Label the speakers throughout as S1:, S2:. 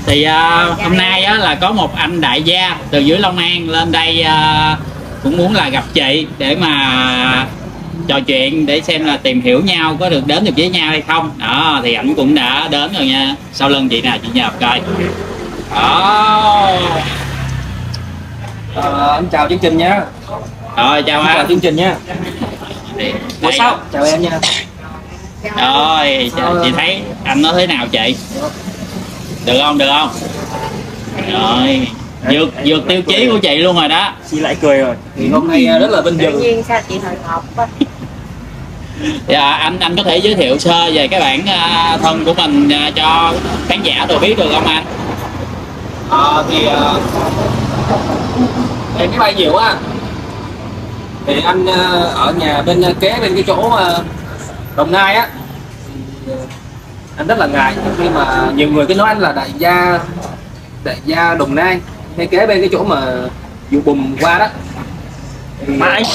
S1: Thì hôm nay á, là có một anh đại gia từ dưới Long An lên đây cũng muốn là gặp chị để mà trò chuyện, để xem là tìm hiểu nhau có được đến được với nhau hay không. Đó thì ảnh cũng đã đến rồi nha. Sau lưng chị nè, chị nhờ coi. Đó.
S2: Em chào chương trình nha.
S1: Rồi chào anh.
S2: Chào chương trình nha.
S1: Ủa sao?
S2: Chào em nha.
S1: Rồi chị thấy anh nói thế nào chị? Được không? Được không? Rồi vượt tiêu chí của chị luôn rồi đó.
S2: Chị lại cười rồi. Thì hôm nay rất là vinh dự.
S3: Tự nhiên sao chị hồi hộp quá.
S1: Dạ anh có thể giới thiệu sơ về cái bản thân của mình cho khán giả được biết được không anh?
S2: Về cái bay nhiều á. Thì anh ở nhà bên kế bên cái chỗ Đồng Nai á. Anh rất là ngại khi mà nhiều người cứ nói anh là đại gia Đồng Nai, ngay kế bên cái chỗ mà vụ bùm qua đó.
S4: Mà anh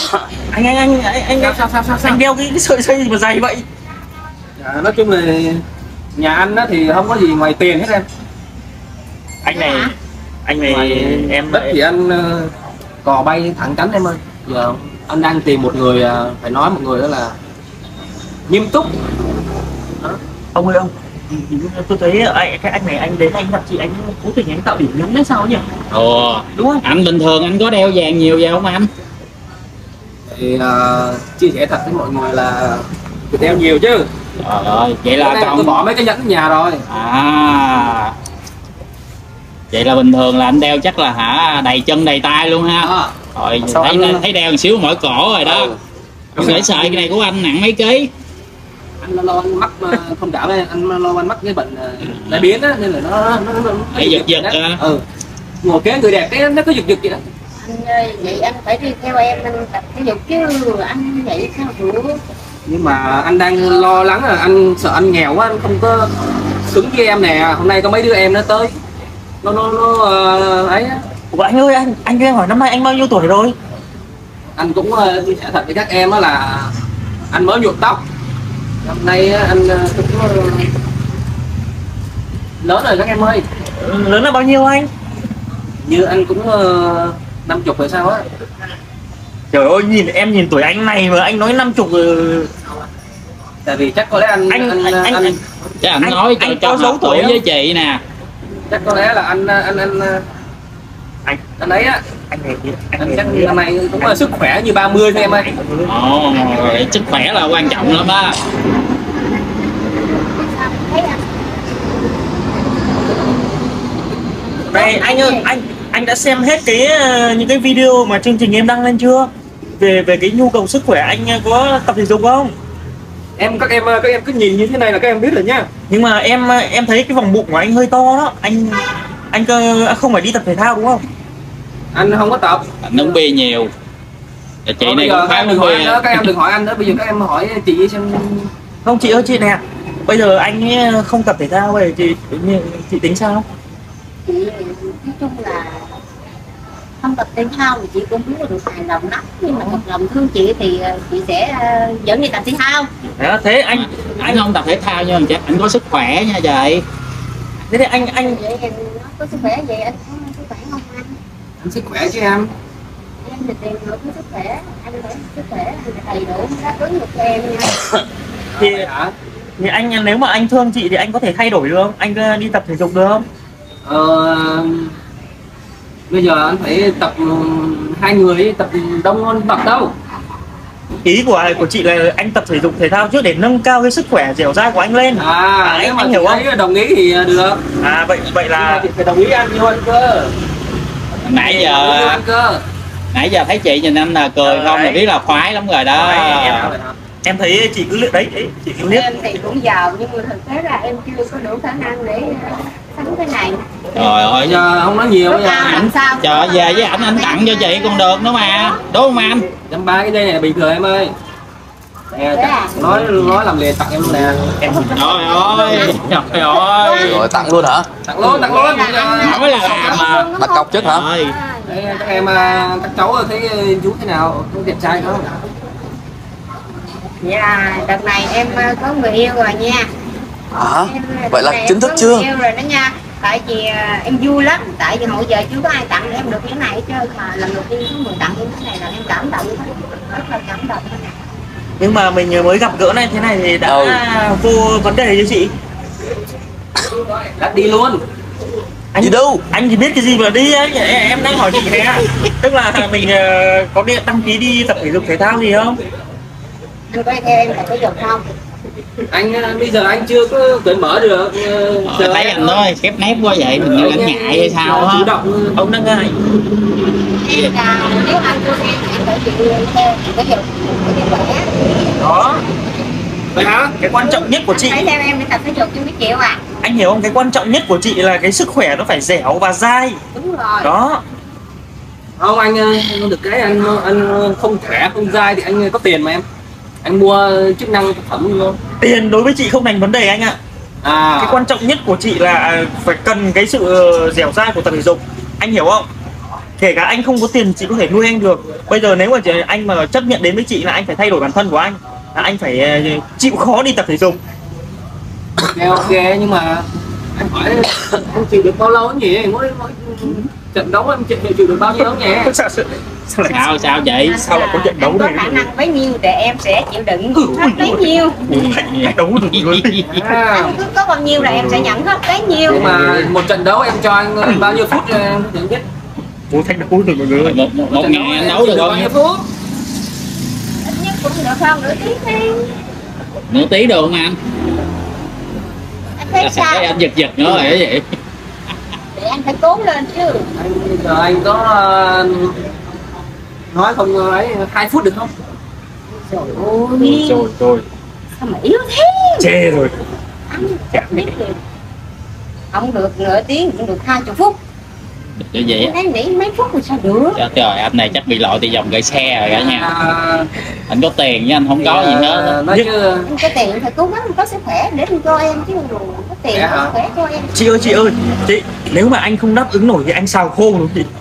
S4: sao đeo cái sợi dây gì mà dày vậy?
S2: Nói chung là nhà anh đó thì không có gì ngoài tiền hết em.
S4: Anh này
S2: ngoài
S4: em
S2: đất thì anh cò bay thẳng cánh em ơi. Giờ anh đang tìm một người, phải nói một người đó là nghiêm túc.
S4: Ông ơi ông, tôi thấy cái anh này anh đến anh gặp chị, anh cố tình anh tạo điểm nhấn hay sao nhỉ?
S1: Ồ
S4: đúng không?
S1: Anh bình thường anh có đeo vàng nhiều vậy không anh?
S2: Thì chia sẻ thật với mọi người là đeo nhiều chứ.
S1: Trời ơi, vậy là
S2: còn tôi bỏ mấy cái nhẫn ở nhà rồi.
S1: Vậy là bình thường là anh đeo chắc là đầy chân đầy tay luôn ha. Rồi thấy đeo một xíu mỏi cổ rồi đó. Không để sợi cái này của anh nặng mấy ký.
S2: Anh lo anh mắc không đảo đây, anh lo anh mắc cái bệnh đại biến á, nên là nó
S1: giật
S2: ngồi kế người đẹp cái nó có giật vậy đó.
S3: Anh ơi, vậy anh phải đi theo em anh tập thể dục chứ, anh vậy sao được?
S2: Nhưng mà anh đang lo lắng là anh sợ anh nghèo quá, anh không có xứng với em nè. Hôm nay có mấy đứa em nó tới nó ấy á.
S4: Ủa anh ơi, anh cho em hỏi năm nay anh bao nhiêu tuổi rồi?
S2: Anh cũng chia sẻ thật với các em á là anh mới nhuộm tóc. Năm nay anh cũng lớn rồi các em ơi.
S4: Lớn là bao nhiêu anh?
S2: Như anh cũng 50 rồi sao á.
S4: Trời ơi, nhìn tuổi anh này mà anh nói 50 rồi.
S2: Tại vì chắc có lẽ anh
S1: nói cho hợp tuổi với chị nè.
S2: Chắc có lẽ là anh ấy á. Anh chắc năm nay cũng là sức khỏe như 30 thôi em ơi.
S1: Sức khỏe là quan trọng lắm á.
S4: Này anh ơi, anh đã xem hết những cái video mà chương trình em đăng lên chưa? Về cái nhu cầu sức khỏe, anh có tập thể dục không?
S2: Các em cứ nhìn như thế này là các em biết rồi nhá.
S4: Nhưng mà em thấy cái vòng bụng của anh hơi to đó. Anh không phải đi tập thể thao đúng không?
S2: Anh không có tập.
S1: Anh uống bia nhiều. Chị này cũng khá uống bia.
S2: Các em đừng hỏi anh nữa, bây giờ các em hỏi chị xem.
S4: Không chị ơi, chị nè. Bây giờ anh không tập thể thao vậy chị tính sao?
S3: Chị nói chung là không tập thể thao thì chị cũng muốn được hài lòng lắm, nhưng mà thật lòng thương chị thì chị sẽ dẫn đi tập thể thao.
S4: Thế
S1: anh không tập thể thao nhưng mà chắc anh có sức khỏe nha chị.
S4: Thế thì anh
S3: vậy em nói có sức khỏe vậy anh có sức khỏe không anh?
S2: Anh sức khỏe chứ em.
S3: Em thì tìm được cái sức khỏe, anh phải sức khỏe anh phải đầy đủ đáp ứng được cho em nha.
S4: Thì anh nếu mà anh thương chị thì anh có thể thay đổi được không? Anh đi tập thể dục được không?
S2: Bây giờ anh phải tập hai người, tập đông hơn tập đâu.
S4: Ý của chị là anh tập thể dục thể thao trước để nâng cao cái sức khỏe dẻo dai của anh lên.
S2: Nếu mà
S4: anh hiểu không?
S2: Đồng ý thì được.
S4: Vậy là
S2: chị phải đồng ý anh vô anh cơ.
S1: Nãy giờ thấy chị nhìn anh là cười không là biết là khoái lắm rồi đó.
S4: Em thấy chị cứ liếc đấy, chị cứ liếc.
S3: Em thì cũng giàu nhưng mà thực tế là em chưa có đủ khả năng để sắm cái này.
S1: Trời ơi,
S2: giờ không nói nhiều bây giờ.
S1: Trời về với anh tặng cho chị còn được nữa mà, đúng không anh?
S2: 130 cái dây này là bình thường em ơi. Nói làm liền tặng em luôn nè.
S1: Trời ơi.
S5: Rồi tặng luôn hả?
S2: Tặng luôn.
S1: Nói là làm mà.
S5: Đặt cọc trước hả?
S2: Đây, các em các cháu thấy chú thế nào, có đẹp trai không?
S3: Dạ, đợt này em có người yêu rồi nha.
S5: Vậy là chính thức chưa?
S3: Yêu rồi đó nha. Tại vì em vui lắm, tại vì hồi giờ chưa có ai tặng em được cái này hết trơn, mà lần đầu tiên có người tặng em cái này là em cảm động lắm, rất là cảm động.
S4: Nhưng mà mình mới gặp gỡ này thế này thì đã vô vấn đề chứ chị?
S2: Đã đi luôn.
S4: Anh đi đâu? Anh thì biết cái gì mà đi ấy, em đang hỏi chị nè. Tức là mình có điện đăng ký đi tập thể dục thể thao gì không?
S3: Anh có theo em tập thể dục không?
S2: Anh bây giờ anh chưa có cởi mở được.
S1: Thấy anh nói khép nép quá vậy, mình như anh ngại hay sao á?
S2: Chủ động.
S4: Ông đang ngại.
S3: Em là nếu anh cho em phải chịu theo thể dục để khỏe.
S2: Đó. Vậy hả?
S4: Cái quan trọng nhất của chị,
S3: Phải theo em đi tập thể dục chứ biết chịu à?
S4: anh hiểu không? Cái quan trọng nhất của chị là cái sức khỏe nó phải dẻo và dai.
S3: Đúng rồi.
S4: Đó.
S2: Không anh được cái anh không khỏe không dai thì anh có tiền mà em. Anh mua chức năng thực phẩm luôn.
S4: Tiền đối với chị không thành vấn đề anh ạ. Cái quan trọng nhất của chị là phải cần cái sự dẻo dai của tập thể dục. Anh hiểu không? Kể cả anh không có tiền chị có thể nuôi anh được. Bây giờ nếu mà anh mà chấp nhận đến với chị là anh phải thay đổi bản thân của anh, là anh phải chịu khó đi tập thể dục.
S2: Ok nhưng mà anh hỏi em chịu được bao lâu nhỉ? Mỗi trận đấu em chịu được bao nhiêu nhỉ?
S4: Sao
S1: chị?
S4: Sao lại có trận đấu
S3: có
S4: này?
S3: khả năng bấy nhiêu thì em sẽ chịu đựng hết bấy nhiêu.
S4: Anh đấu được luôn.
S3: Anh cứ có bao nhiêu là em sẽ nhận hết bấy nhiêu.
S2: Nhưng mà một trận đấu em cho anh bao nhiêu phút em nhận biết?
S4: Ủa thanh đấu được mọi người.
S1: Một ngày anh đấu được bao nhiêu phút?
S3: Ít nhất cũng được không nửa tiếng đi.
S1: Nửa tí được không anh?
S3: Anh thấy sao?
S1: Thấy anh giật nữa rồi cái gì?
S3: Để anh phải cố lên chứ.
S2: Anh có nói không ấy 2 phút được không?
S4: Rồi.
S3: Sao mà yếu thế?
S4: Chê rồi.
S3: Anh biết được. Không được nửa tiếng cũng được 20 phút.
S1: Như vậy á.
S3: Anh nghĩ mấy phút thì sao được?
S1: Trời, anh này chắc bị lội từ vòng gậy xe rồi cả nhà. Anh có tiền chứ anh không có gì hết.
S2: Nói chứ
S3: Anh có tiền phải cố gắng có sức khỏe để anh cho em chứ, có tiền có sức khỏe cho em.
S4: Chị ơi, chị nếu mà anh không đáp ứng nổi thì anh xào khô đúng chị.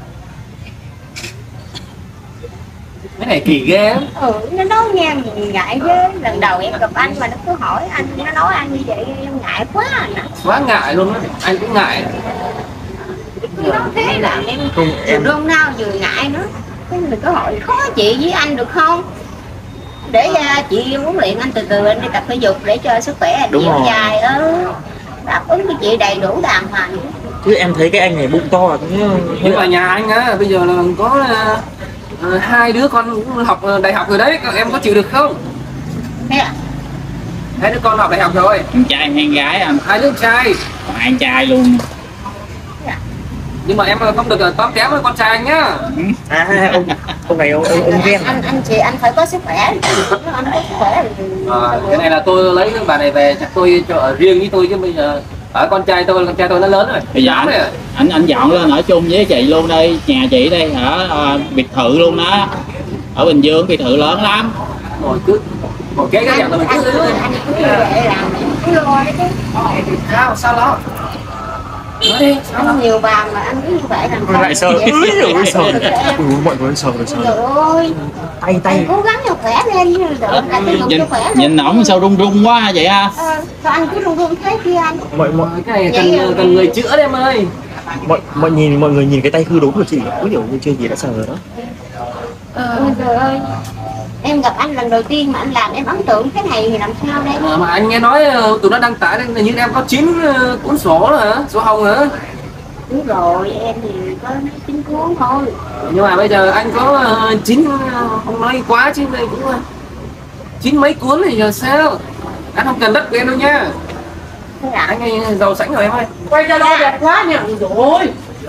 S2: cái này kỳ ghê lắm.
S3: Nó nói nghe mình ngại chứ. Lần đầu em gặp anh mà nó cứ hỏi anh, nó nói anh như vậy em ngại quá anh ạ.
S2: Quá ngại luôn á, anh cũng ngại.
S3: Nó thế là em
S4: Không, em
S3: vừa nôn nao vừa ngại nữa. Cái mình có hỏi khó chị với anh được không? Để chị huấn luyện anh từ từ anh đi tập thể dục để cho sức khỏe anh dẻo dài đáp ứng với chị đầy đủ đàng hoàng.
S4: chứ em thấy cái anh này bụng to cũng
S2: Nhưng mà nhà anh á bây giờ là có 2 đứa con cũng học đại học rồi đấy, em có chịu được không?
S3: Thế à?
S2: 2 đứa con học đại học rồi.
S1: Con trai hay con gái anh?
S2: 2 đứa trai.
S1: Còn hai anh trai luôn.
S2: Nhưng mà em không được tóm kém với con trai anh nhá.
S4: ông này ông ghen.
S3: Anh chị anh phải có sức khỏe. Anh có sức khỏe thì
S2: Cái này là tôi lấy cái bà này về chắc tôi cho ở riêng với tôi chứ bây giờ ở con trai tôi nó lớn rồi.
S1: Bây giờ anh dọn lên ở chung với chị luôn đi, nhà chị đây ở biệt thự luôn đó, ở Bình Dương biệt thự lớn lắm.
S2: Rồi cứ một cái dạng là mình cứ
S3: anh cứ như vậy làm cứ lo đấy chứ.
S2: sao lo. Nói đi,
S3: Anh nhiều bà mà anh cứ như vậy làm sao?
S4: Lại sợ. Mọi người sợ rồi
S3: Trời ơi.
S4: tay
S3: Cố gắng cho khỏe lên chứ đỡ anh thể dục cho khỏe lên.
S1: Nhìn ổng sao run run quá vậy ha?
S3: Sao anh cứ run run thế kia anh?
S2: cái này cần người chữa đấy em ơi.
S4: mọi người nhìn cái tay hư đốn của chị cứ hiểu như chưa gì đã sợ rồi đó.
S3: Ôi trời ơi. Em gặp anh lần đầu tiên mà anh làm em ấn tượng thế này thì làm sao đây?
S2: Mà anh nghe nói tụi nó đăng tải đây như em có 9 cuốn sổ hả? Sổ hồng hả?
S3: Đúng rồi, em thì có 9 cuốn thôi.
S2: Nhưng mà bây giờ anh có 9 không nói quá chứ đây cũng 9 mấy cuốn thì giờ sao? Anh không cần đất của em đâu nha.
S3: Thế à?
S2: Anh ấy giàu sẵn rồi em ơi. Quay ra đó đẹp quá nhỉ. Rồi.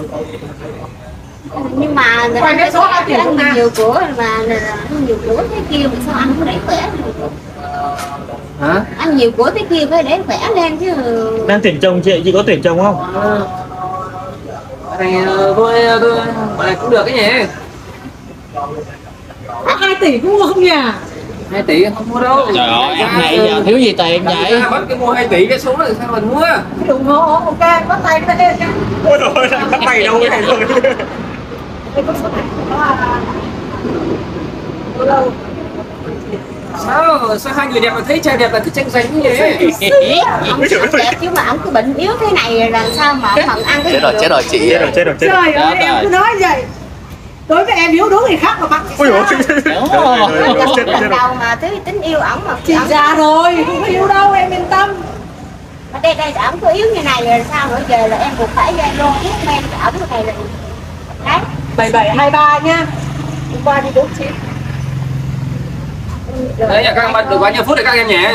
S3: Nhưng mà người ta nói số anh nhiều của mà nhiều của thế kia mà sao anh không để khỏe được?
S2: Hả?
S3: Anh nhiều của thế kia phải để khỏe lên chứ.
S4: Đang tuyển chồng chị có tuyển chồng không?
S2: Cái này tôi này cũng được cái nhỉ.
S5: 2 tỷ cũng mua không nhỉ?
S2: 2 tỷ không mua đâu.
S1: Trời ơi, em này giờ thiếu gì tiền vậy?
S2: Bắt cái mua 2 tỷ cái số này sao mình mua?
S5: Ủng hộ ok, bắt tay cái lên nha.
S4: Ôi trời ơi, bắt mày đâu cái này rồi.
S5: Đây có số này có lâu.
S2: Sao hai người đẹp mà thấy trai đẹp là cứ tranh giành như vậy?
S3: Ông đẹp chứ mà ông cứ bệnh yếu thế này làm sao mà ông ăn cái
S6: chết rồi chị.
S4: Chết rồi.
S5: Trời ơi, em cứ nói vậy. Đối với em yếu đuối người khác mà bạn thì
S4: Ôi
S5: sao?
S3: lần đầu mà tới tính yêu ổng mà
S5: Chị già rồi, không có yêu đâu, em yên tâm.
S3: mà đây ổng cứ yếu như này rồi sao nữa, giờ là em buộc phải Zalo thuốc men ổng này là đấy
S5: 7723 nha. Hôm qua đi 49.
S2: Đấy là các em bận được bao nhiêu phút để các em nhé.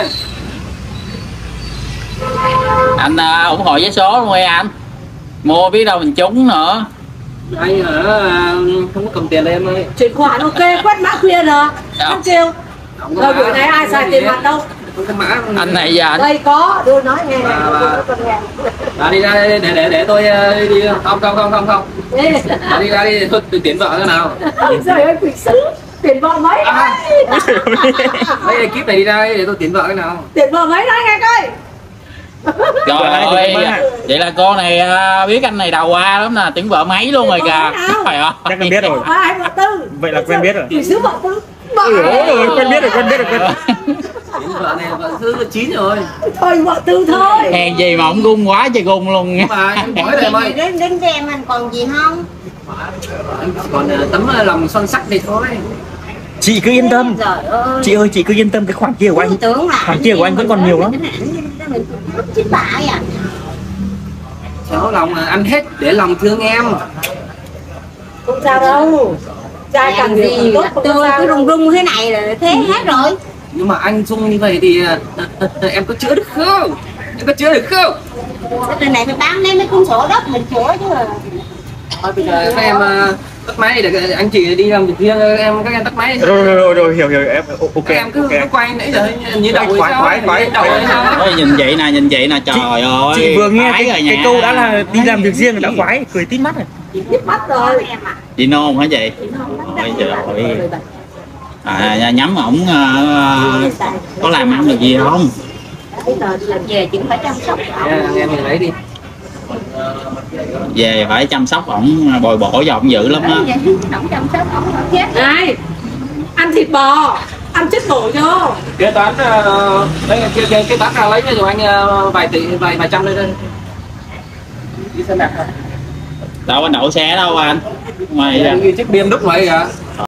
S1: Anh ủng hộ vé số luôn ơi anh, mua biết đâu mình trúng nữa.
S2: Anh không có cầm tiền đây em ơi.
S5: Chuyển khoản ok, quét mã QR. Không kêu. Rồi buổi này ai xài tiền mặt đâu.
S2: Không có mã.
S1: Anh này giờ anh
S5: Đây có, đưa nói nghe này.
S2: Đi ra để tôi đi. Không. Đi ra đi, tôi tiến vợ thế nào.
S5: Trời ơi, quỷ sứ. Tiền vợ mấy đấy.
S2: Mấy ekip này đi ra để tôi tiến vợ thế nào.
S5: Tiền vợ mấy đấy nghe coi.
S1: rồi vậy là cô này biết anh này đầu qua lắm nè, tiếng vợ mấy luôn rồi kìa. Phải không?
S4: Chắc em biết rồi.
S5: Ai vợ tư.
S4: Vậy là quen biết rồi.
S5: Quỷ sứ vợ tư.
S4: Quen biết rồi.
S2: Tiến vợ này vợ thứ 9 rồi.
S5: Thôi vợ tư thôi.
S1: Hèn gì mà ổng gung quá trời gung luôn nha.
S2: Mà em hỏi đây em ơi.
S3: đến cho em anh còn gì không?
S2: Còn tấm lòng son sắc đi thôi.
S4: Chị cứ yên tâm.
S3: Trời ơi.
S4: Chị ơi, chị cứ yên tâm, cái khoản kia của anh.
S3: Tưởng là
S4: Khoản kia của anh vẫn còn nhiều lắm.
S3: Mình chính bại à.
S2: Cháu lòng ăn hết để lòng thương em.
S5: Không sao đâu. Trai càng nhiều càng tốt, không
S3: tôi
S5: sao
S3: cứ
S5: đâu.
S3: rung rung thế này là thế hết rồi.
S2: Nhưng mà anh Dung như vậy thì em có chữa được không? Em có chữa được không?
S3: Cái này phải bán lấy mấy cuốn sổ đất mình chữa chứ.
S2: Thôi bây giờ các em tắt máy để anh chị đi làm việc riêng, các em tắt máy.
S4: Rồi hiểu em. Ok.
S2: Các em cứ quay nãy giờ như đầu
S4: Khoái.
S1: Ôi, nhìn chị nè trời ơi.
S4: Chị vừa nghe
S1: khoái rồi
S4: cái
S1: nha.
S4: câu đã là đi làm việc riêng đã khoái, cười tít mắt rồi.
S5: Tiếp mắt rồi.
S1: Chị nôn hả chị? Ôi trời ơi. Nhắm ổng có làm ăn được gì không?
S3: Về chỉ phải chăm sóc
S2: Em mình lấy đi.
S1: Về phải chăm sóc ổng, bồi bổ cho ổng dữ lắm á.
S3: ổng chăm sóc ổng chết.
S5: Này, ăn thịt bò, ăn chết nổi vô.
S2: Kế toán cái toán nào lấy cho anh vài tỷ vài trăm lên đây. Đi xe đạp.
S1: Đâu anh đậu xe đâu anh? Mày
S2: Chiếc BM đúc vậy kìa.